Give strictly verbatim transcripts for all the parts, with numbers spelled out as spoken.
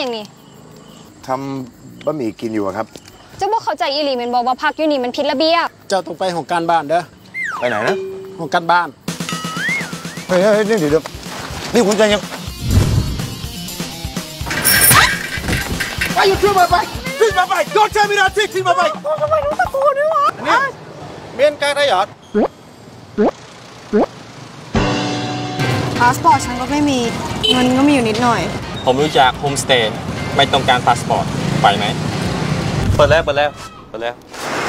อย่างนี้ทำบะหมี่กินอยู่ครับเจ้าบอกเข้าใจอีหลีมันบอกว่าพักอยู่นี่มันผิดระเบียบเจ้าต้องไปของการบ้านเด้อไปไหนนะของการบ้านเฮ้ยเฮ้ยนี่เดี๋ยวนี่คุณใจยังไปหยุดทิ้งมาไปทิ้งมาไปโดนเชมินาทิ้งทิ้งมาไปทำไมต้องตะโกนด้วยวะนี่เมียนการได้หยอดพาสปอร์ตฉันก็ไม่มีเงินก็มีอยู่นิดหน่อยผมรู้จักโฮมสเตย์ไม่ต้องการพาสปอร์ตไปไหมเปิดแล้วเปิดแล้วเปิดแล้ว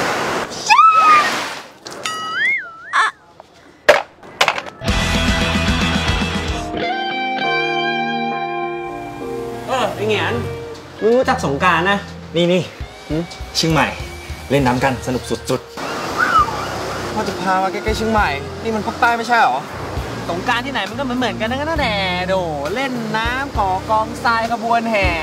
เออไอ้เงี้ยมึงรู้จักสงการนะนี่นี่เชียงใหม่เล่นน้ำกันสนุกสุดๆพ่อจะพามาใกล้ๆเชียงใหม่นี่มันภาคใต้ไม่ใช่หรอสงการที่ไหนมันก็เหมือนเหมือนกันนั่นแหละโดเล่นน้ำก่อกองทรายขบวนแห่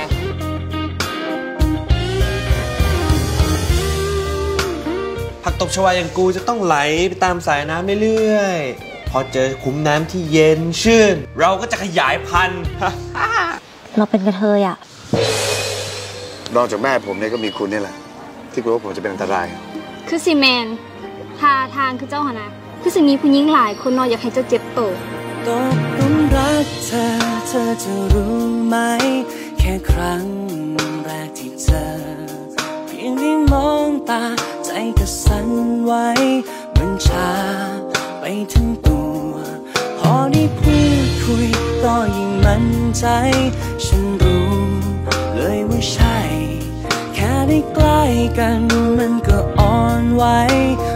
ผักตบชวาอย่างกูจะต้องไหลไปตามสายน้ำเรื่อยๆพอเจอคุ้มน้ำที่เย็นชื่นเราก็จะขยายพันธุ์เราเป็นกระเทยอ่ะนอกจากแม่ผมเนี่ยก็มีคุณนี่แหละที่กลัวว่าผมจะเป็นอันตรายคือซีแมนทาทางคือเจ้าหนะคือสิ่งนี้ผู้หญิงหลายคนนอนอยากให้เจ้าเจ็บโตตกหลุมรักเธอเธอจะรู้ไหมแค่ครั้งแรกที่เจอเพียงได้มองตาใจก็สั่นไหวมันชาไปทั้งตัวพอได้พูดคุยก็ยิ่งมั่นใจฉันรู้เลยว่าใช่แค่ได้ใกล้กันมันก็อ่อนไหว